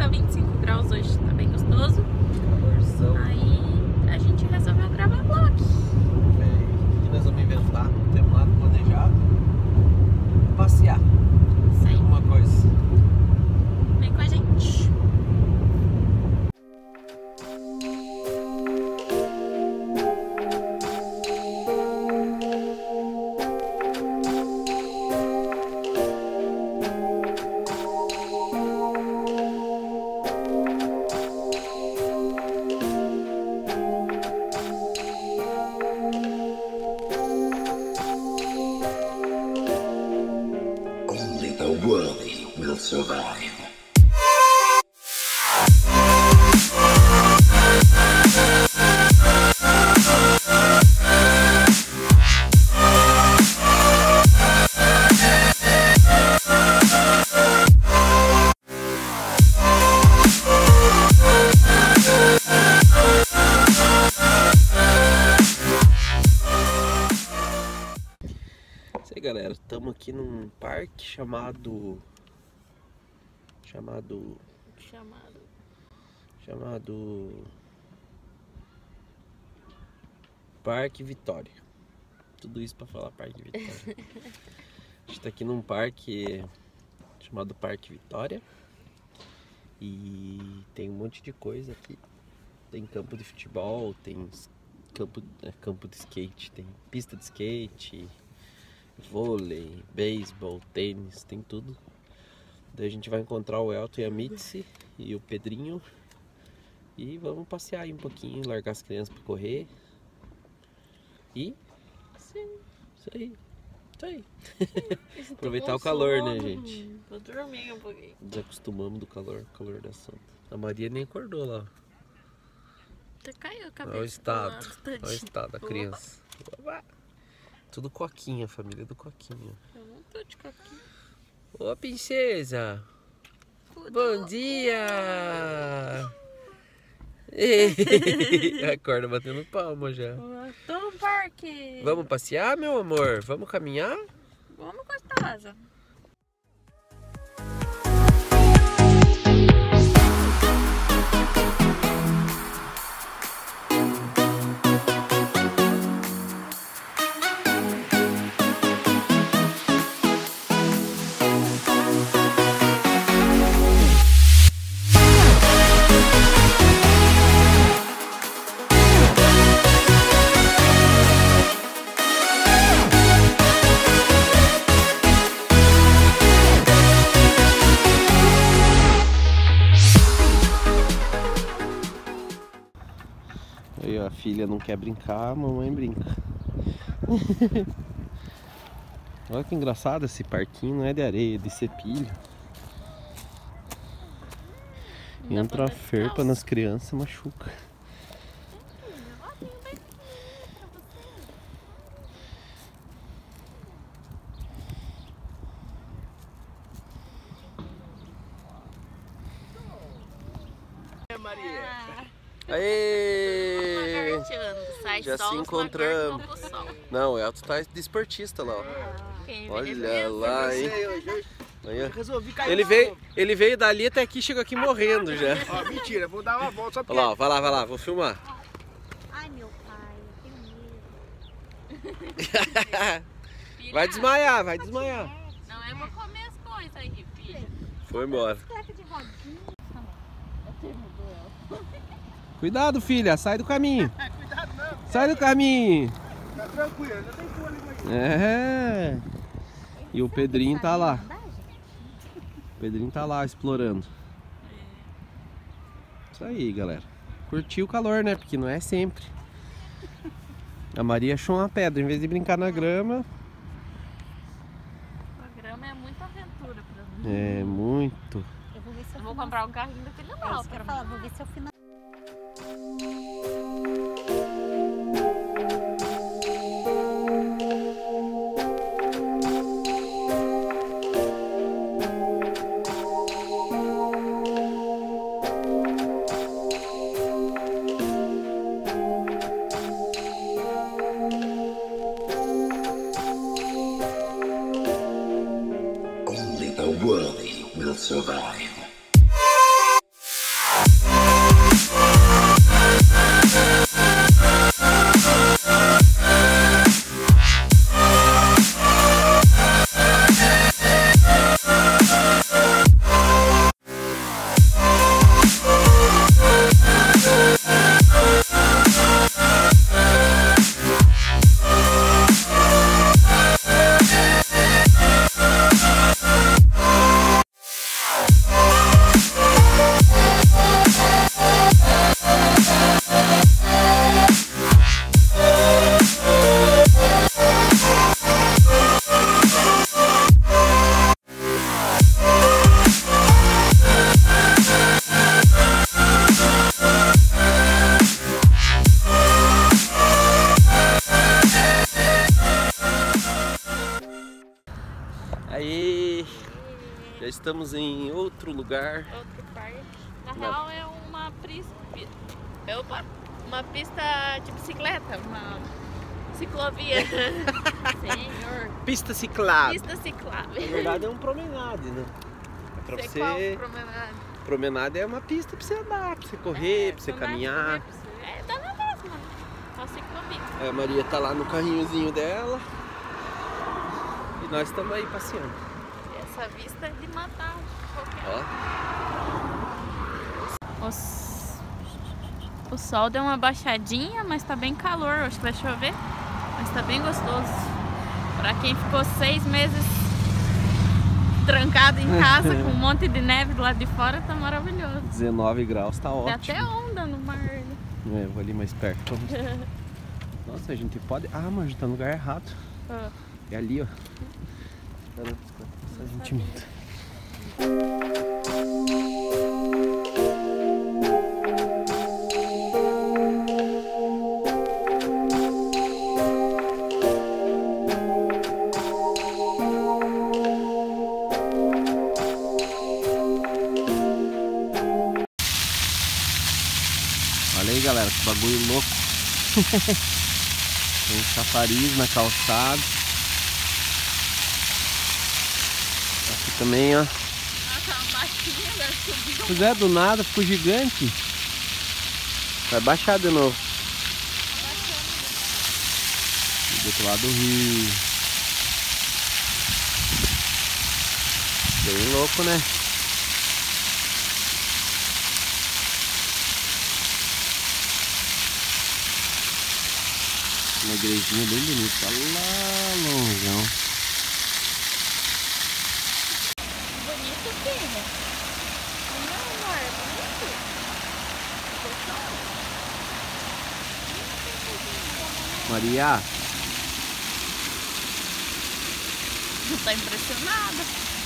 tá 25 graus hoje, tá bem gostoso. Calorzão. Aí a gente resolveu gravar vlog. O que nós vamos inventar? Não temos nada planejado. Passear. Isso aí. Alguma coisa. Vem com a gente. The worthy will survive. Isso aí, galera, estamos aqui num parque chamado Parque Vitória. Tudo isso para falar Parque Vitória. A gente tá aqui num parque chamado Parque Vitória e tem um monte de coisa aqui. Tem campo de futebol, tem campo de skate, tem pista de skate, vôlei, beisebol, tênis, tem tudo. Daí a gente vai encontrar o Elton e a Mitzi e o Pedrinho e vamos passear aí um pouquinho, largar as crianças para correr e isso aí. Aproveitar o calor, né, gente? Vou dormir um pouquinho. Desacostumamos do calor da Santa. A Maria nem acordou lá. Até caiu a cabeça. Olha o estado da criança. Tudo coquinha, família do coquinha. Eu não tô de coquinha. Ô, princesa! Bom dia! Acorda batendo palma já. Tô no parque. Vamos passear, meu amor? Vamos caminhar? Vamos, gostosa. Aí, ó, a filha não quer brincar, a mamãe brinca. Olha que engraçado esse parquinho, não é de areia, é de cepilho. Entra a ferpa nas crianças, machuca. Maria! Aê! Sai Já sol, se encontramos. sol. Não, o Elton tá de esportista lá, ó. Olha lá, hein? Ele veio dali até aqui, chegou aqui morrendo já. Ó, mentira, vou dar uma volta só porque... Olha lá, ó, vai lá, vou filmar. Ai, meu pai, eu tenho medo. Vai desmaiar. Não, eu vou comer as coisas aí, filha. Foi embora. Cuidado, filha, sai do caminho. Cuidado não. Sai do caminho. Tá tranquilo, ainda tem tua ali mais. É. E o Pedrinho tá lá. O Pedrinho tá lá explorando. Isso aí, galera. Curtiu o calor, né? Porque não é sempre. A Maria achou uma pedra. Em vez de brincar na grama... A grama é muita aventura pra mim. É, muito. Eu vou comprar um carrinho daquele lá. Vou ver se eu final. Only the worthy will survive. E já estamos em outro lugar. Outro parque. Na real é uma pista de bicicleta, uma ciclovia. Senhor. Pista ciclada. Pista ciclável. Na verdade é um promenade, né? É pra Sei você... qual promenade. Promenade é uma pista pra você andar, pra você correr, pra você caminhar. Dá na mesma. Uma ciclovia. A Maria tá lá no carrinhozinho dela. E nós estamos aí passeando. Essa vista é de matar qualquer. Ó. O sol deu uma baixadinha, mas tá bem calor. Acho que vai chover, mas tá bem gostoso. Pra quem ficou 6 meses trancado em casa com um monte de neve do lado de fora, tá maravilhoso. 19 graus, tá ótimo. Tem até onda no mar, né? É, vou ali mais perto. Nossa, a gente pode... Ah, mas a gente tá no lugar errado. É ali, ó. A gente minta. Olha aí, galera, que bagulho louco. Tem chafariz na calçada. Aqui também, ó. Nossa, uma baixinha subiu. Pois é, do nada ficou gigante. Vai baixar de novo. Do outro lado do rio. Bem louco, né? Uma igrejinha bem bonita, lá longeão. Bonito, filha. Não, amor, bonito. Maria, Tá impressionada.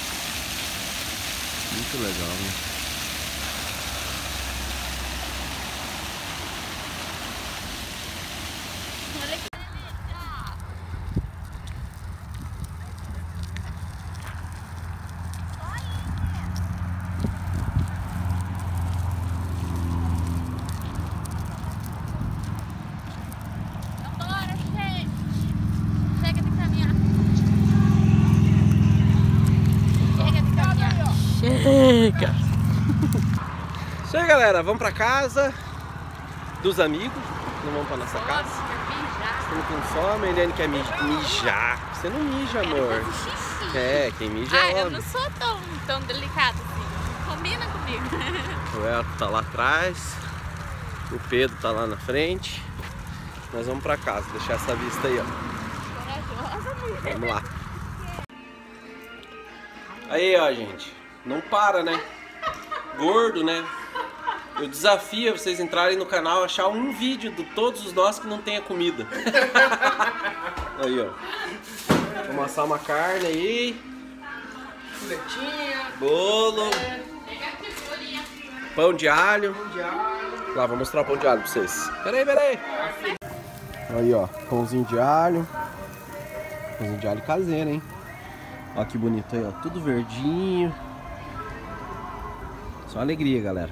muito legal, né? Olha que Vambora, gente. Chega de caminhar. Chega de caminhar. Chega! Isso aí, galera, vamos pra casa dos amigos. Não vamos pra nossa casa. Estamos com fome, a Eliane quer mijar. Você não mija, amor. É, quem mija Ah, é eu homem. não sou tão delicada assim. Combina comigo. O Elton tá lá atrás. O Pedro tá lá na frente. Nós vamos pra casa, deixar essa vista aí, ó. Corajosa, mulher. Vamos lá. Aí, ó, gente. Não para, né? Gordo, né? Eu desafio vocês entrarem no canal e achar um vídeo de todos os nossos que não tenha comida. Aí, ó. Vamos assar uma carne aí. Filetinha. Bolo. Pão de alho. Lá, vou mostrar o pão de alho pra vocês. Peraí. Aí, ó. Pãozinho de alho. Pãozinho de alho caseiro, hein? Ó que bonito aí, ó. Tudo verdinho. Só alegria, galera.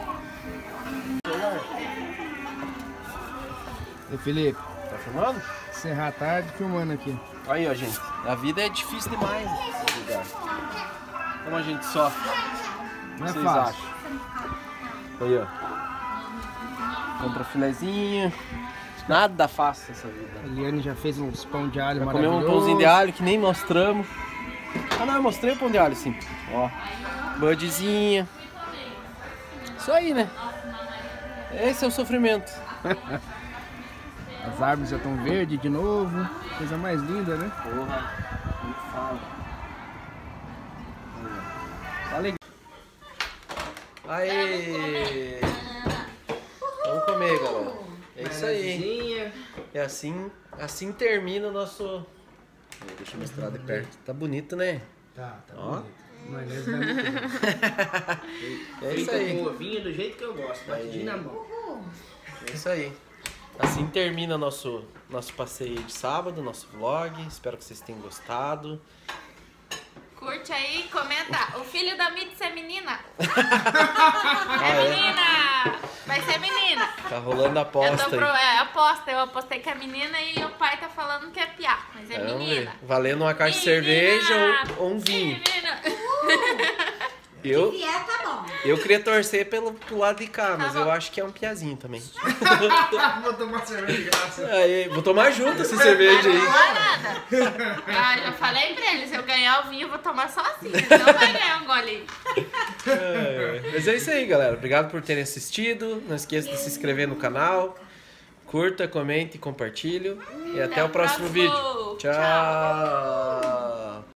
Ô Felipe, Tá filmando? encerrar a tarde filmando aqui. Aí, ó, gente. A vida é difícil demais nesse lugar. Como a gente sofre. Não é Vocês fácil. acham? Aí, ó. Compra filezinho. Nada fácil essa vida. A Eliane já fez uns pão de alho Já maravilhoso. comemos um pãozinho de alho que nem mostramos. Ah, não, eu mostrei o pão de alho, sim. Ó. Budzinha. Isso aí, né? Esse é o sofrimento. As árvores já estão verdes de novo. Coisa mais linda, né? Porra, não fala. Olha aí. Aê! Vamos comer, galera. É isso aí. É assim termina o nosso... Deixa eu mostrar de perto. Tá bonito, né? Tá Ó. bonito. Maionese vai muito bom. É isso aí. Com ovinho do jeito que eu gosto, batidinho na mão. É isso aí. Assim termina nosso passeio de sábado, nosso vlog. Espero que vocês tenham gostado. Curte aí, comenta. O filho da Mitz é menina. É menina. Vai ser menina. Tá rolando a aposta aí. Aposta. Eu apostei que é menina e o pai tá falando que é piá. Mas é menina. Valendo uma caixa de cerveja ou um vinho. Menina. Eu, Se vier, tá bom. eu queria torcer pro lado de cá, mas bom. eu acho que é um piazinho também. Vou tomar cerveja de graça. Aí, vou tomar junto essa cerveja Não aí. vai nada. Ah, já falei pra ele, se eu ganhar o vinho, eu vou tomar sozinho. Não vai ganhar um golinho. Mas é isso aí, galera. Obrigado por terem assistido. Não esqueça de se inscrever no canal. Curta, comente e compartilhe. E até o próximo vídeo. Tchau.